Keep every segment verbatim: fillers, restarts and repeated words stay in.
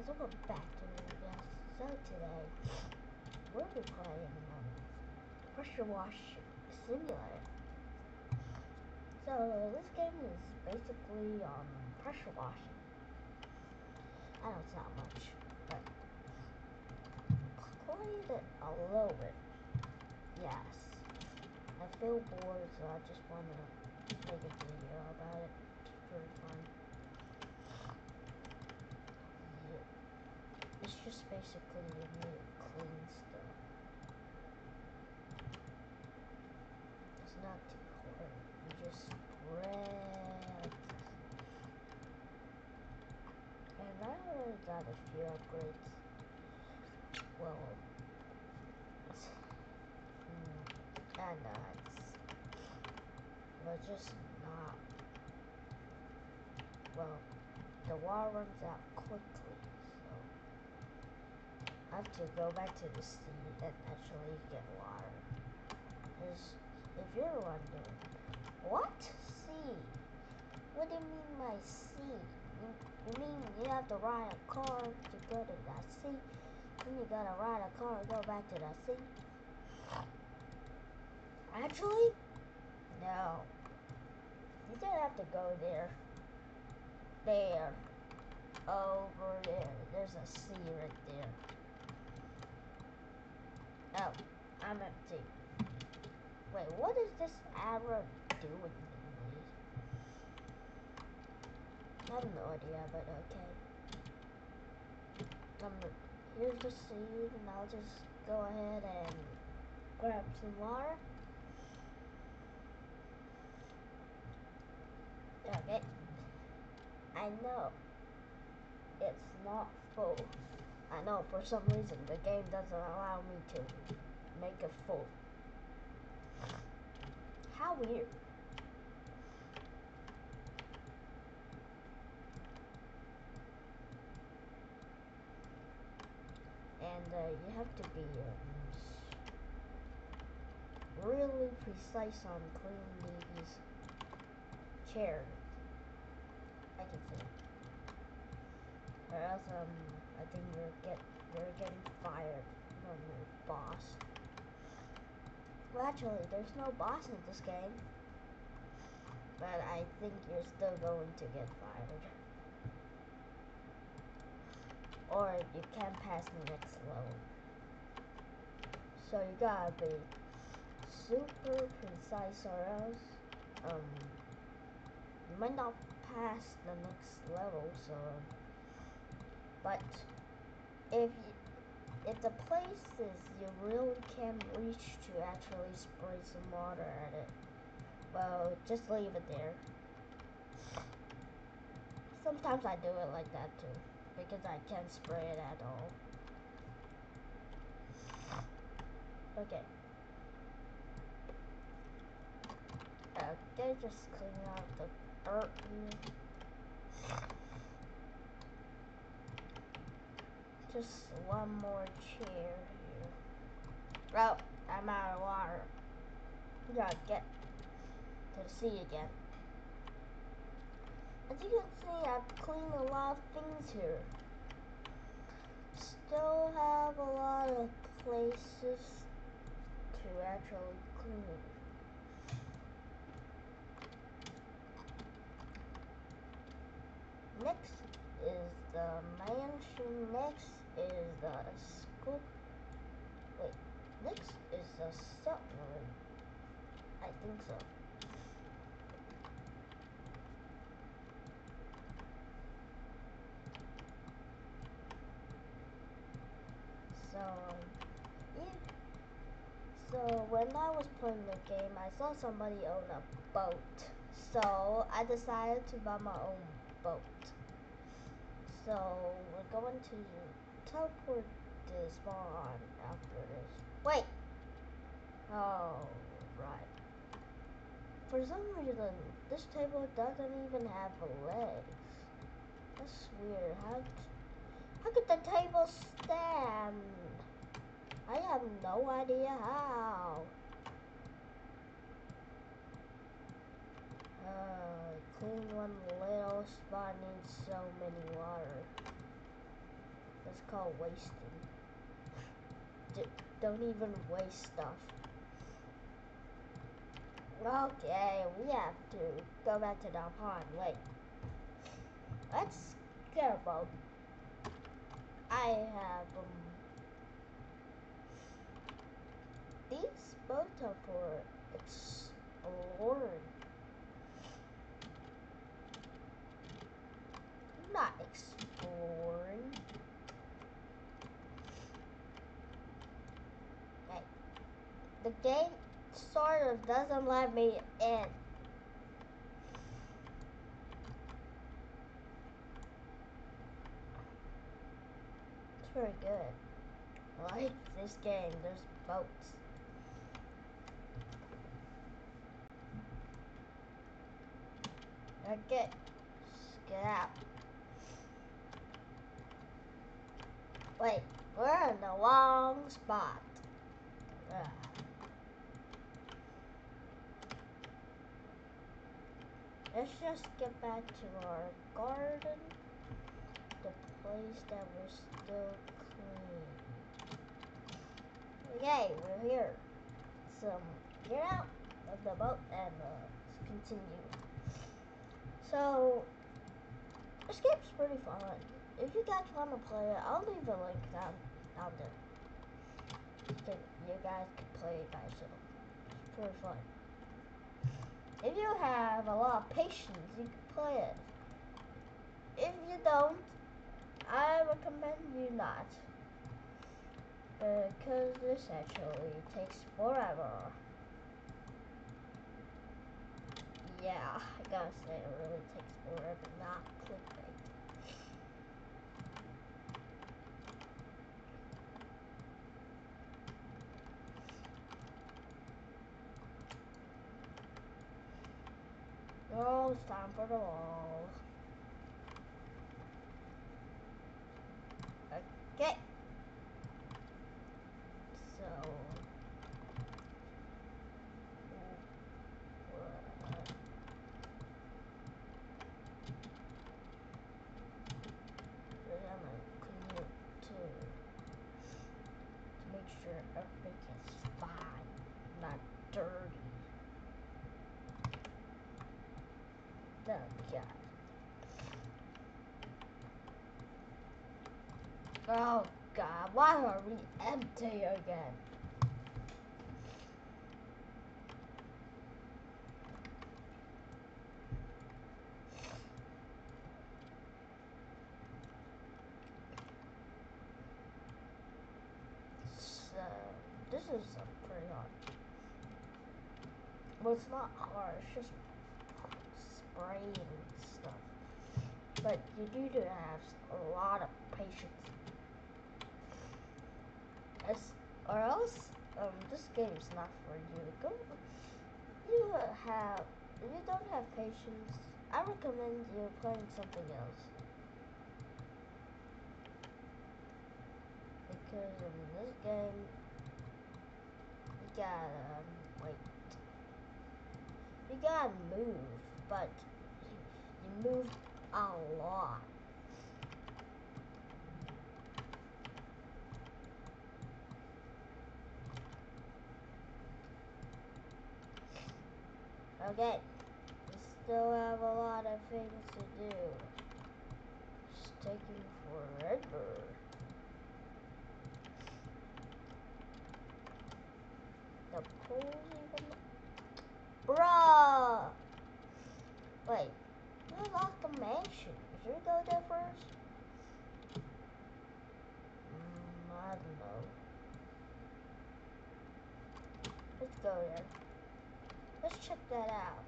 welcome back to the video. So today, we'll be playing um, Pressure Wash Simulator. So this game is basically um, pressure washing. I know it's not much, but played it a little bit. Yes. I feel bored, so I just want to make a video about it. It's pretty fun. It's just basically you need to clean stuff. It's not too hard. You just spread. And I already got a few upgrades. Well, mm, I know it's, but just not. Well, the water runs out quickly. I have to go back to the sea and actually get water. Because if you're wondering, what sea? What do you mean by sea? You, you mean you have to ride a car to go to that sea? Then you gotta ride a car and go back to that sea? Actually, no. You don't have to go there. There. Over there. There's a sea right there. Oh, I'm empty. Wait, what is this arrow doing? I have no idea, but okay. Um, here's the seed, and I'll just go ahead and grab some water. Okay. I know it's not full. I know for some reason the game doesn't allow me to make it full. How weird. And uh, you have to be um, really precise on cleaning these chairs. I can see. Or else um, I think we're get we're getting fired from the boss. Well, actually, there's no boss in this game, but I think you're still going to get fired. Or you can't pass the next level. So you gotta be super precise or else um, you might not pass the next level, so but if you, if the places you really can't reach to actually spray some water at it, well, just leave it there. Sometimes I do it like that too, because I can't spray it at all. Okay. Okay, just clean out the dirt here. Just one more chair here. Oh, I'm out of water. We gotta get to the sea again. As you can see, I've cleaned a lot of things here. Still have a lot of places to actually clean. Next is the mansion. Next is the school. Wait, next is the submarine. I think so. So, yeah. So when I was playing the game, I saw somebody own a boat. So I decided to buy my own boat. So we're going to teleport to spawn after this. Wait! Oh, right. For some reason, this table doesn't even have legs. That's weird. How, how could the table stand? I have no idea how. Uh, clean one little spot needs so many water. It's called wasting. D don't even waste stuff. Okay, we have to go back to the pond. Wait. Let's get a boat. I have um these boats are for exploring. Not exploring. Hey, the game sort of doesn't let me in. It's pretty good. I like this game. There's boats. Okay, let's get out. Wait, we're in the wrong spot. Ugh. Let's just get back to our garden, the place that we're still clean. Okay, we're here. So get out of the boat and uh, let's continue. So this game's pretty fun. If you guys want to play it, I'll leave a link down down there. You, can, you guys can play it by yourself. It's pretty fun. If you have a lot of patience, you can play it. If you don't, I recommend you not. Because this actually takes forever. Yeah, I gotta say, it really takes forever, not clickbait. Oh, it's time for the wall. Okay. So, we're gonna clean it too, to make sure everything is fine, not dirty. Oh God. Oh God, why are we empty again? So, this is uh, pretty hard. Well, it's not hard, it's just spraying stuff. But you do to have a lot of patience. As, or else, um, this game's not for you. Go, you have, if you don't have patience, I recommend you playing something else. Because in this game, you gotta um, wait. You gotta move, but you, you move a lot. Okay, we still have a lot of things to do. It's taking forever. The pool's even... Bruh! Wait, you lost the mansion. Should we go there first? Mm, I don't know. Let's go there. Let's check that out.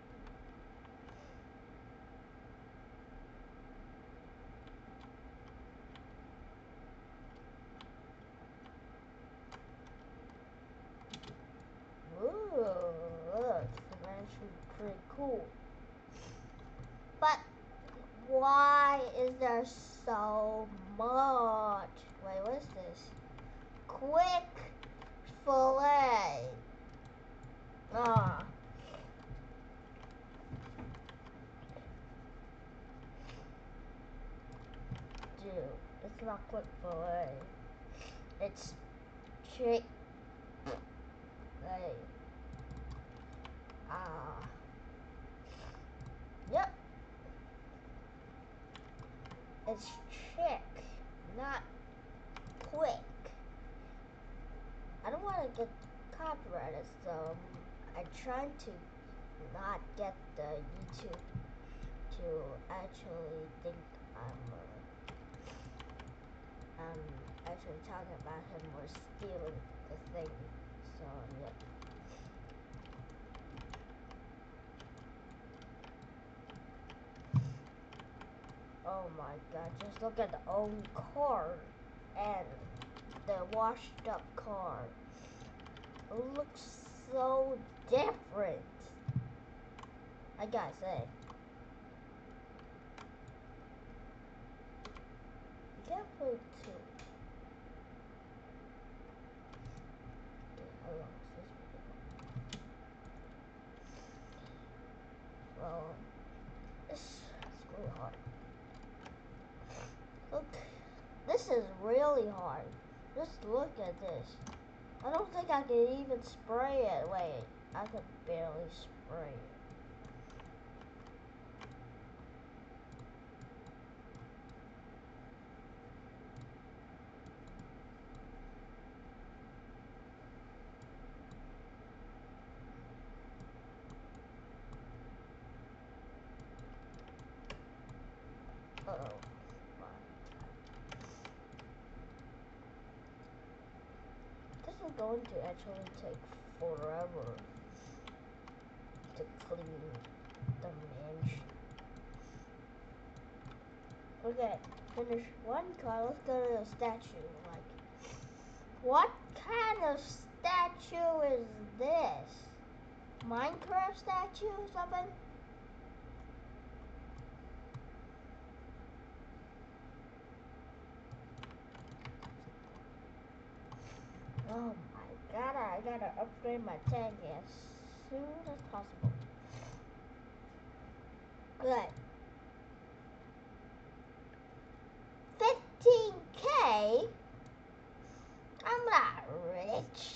Ooh, look, the mansion's pretty cool. But why is there so much? Wait, what's this? Quick fillet. Ah. Dude. It's not quick fillet. It's chick. Like, ah. Yep. It's chick, not quick. I don't want to get copyrighted, so I try to not get the YouTube to actually think I'm uh, um actually talking about him or stealing the thing. So yeah. Oh my god, just look at the old car and the washed up car. It looks so different. I gotta say. You can't play two. Yeah, how long is this video? Well, this is really hard. Look, this is really hard. Just look at this. I don't think I can even spray it. Wait, I can barely spray it. Uh oh. This is going to actually take forever to clean the mansion. Okay, finish one car. Let's go to the statue. Like, what kind of statue is this? Minecraft statue or something? Oh my god, I gotta upgrade my tank as soon as possible. Good. fifteen K? I'm not rich.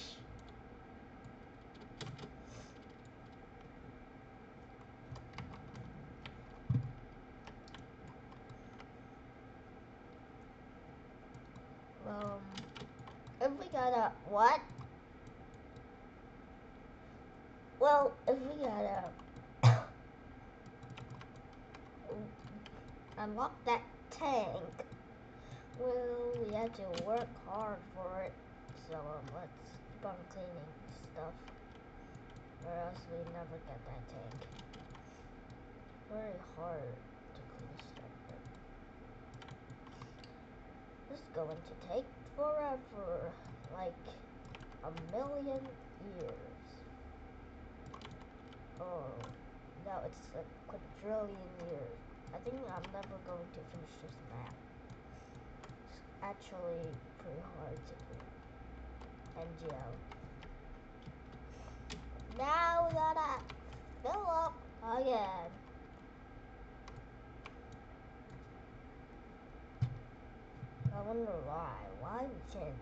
Um, if we got a, what? Well, if we got a, unlock that tank, well, we had to work hard for it. So um, let's keep on cleaning stuff, or else we never get that tank. Very hard to clean stuff. This is going to take forever, like a million years. Oh, no, it's a quadrillion years. I think I'm never going to finish this map. It's actually pretty hard to do. N G L. Now we gotta fill up again. I wonder why. Why we can't?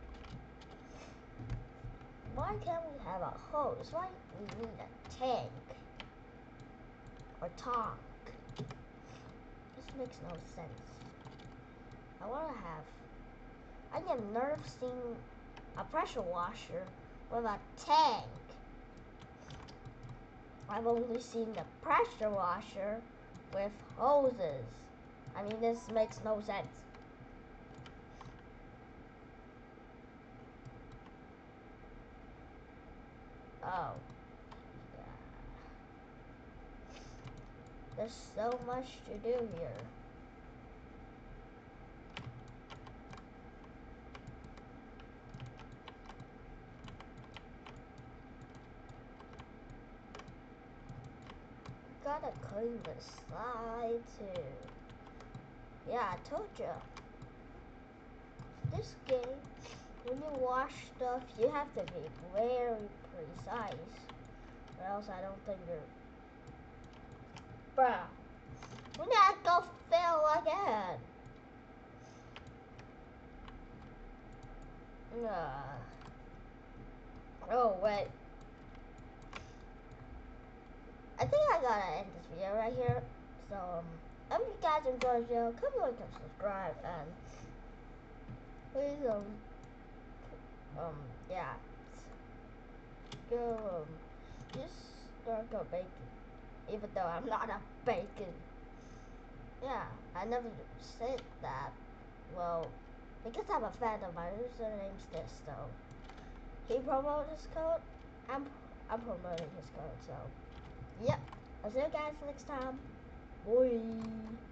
Why can't we have a hose? Why we need a tank or tank? This makes no sense. I wanna have. I have never seen a pressure washer with a tank. I've only seen the pressure washer with hoses. I mean, this makes no sense. Oh. Yeah. There's so much to do here. Gotta clean the side too. Yeah, I told you. This game, when you wash stuff, you have to be very precise, or else I don't think you're. Bruh, we gotta go fill again. Uh, oh, wait. I think I gotta end this video right here. So, um, if you guys enjoyed the video, come like and subscribe, and please, um, um, yeah, go, um, just start a bacon, even though I'm not a bacon. Yeah, I never said that. Well, because I'm a fan of my username's this, so he promoted his code. I'm I'm promoting his code, so yep. I'll see you guys next time. Bye.